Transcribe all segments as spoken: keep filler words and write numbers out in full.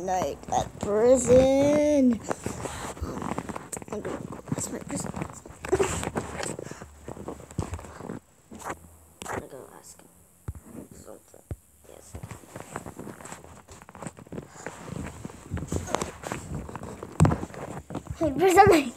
night at prison. I'm gonna go ask my prison. I'm gonna go ask him something. Yes. Hey, prison mate.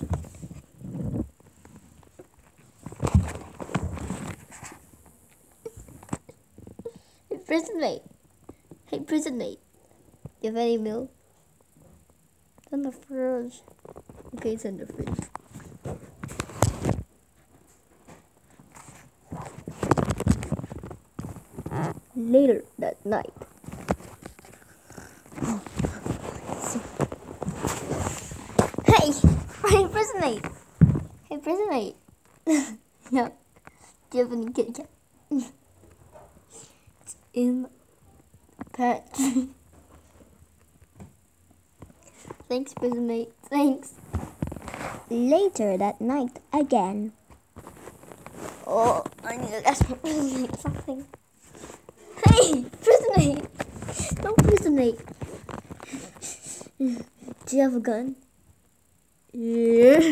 Hey, prison mate. Hey, prison mate. You have any milk? It's in the fridge. Okay, it's in the fridge. Later that night. Hey! Hey, prison mate! Hey, prison mate! No. Do you have any Kit Kat? It's in the pantry. Thanks, prison mate. Thanks. Later that night again. Oh, I need to ask my prison mate something. Hey, prison mate! No, prison mate. Do you have a gun? Yeah.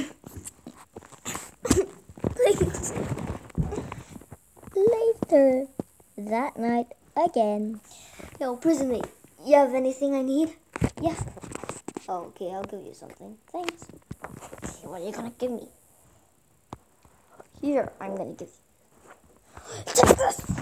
Thanks. Later that night again. Yo, prison mate, you have anything I need? Yeah. Oh, okay, I'll give you something. Thanks. Okay, what are you gonna give me? Here, I'm gonna give you. Take this!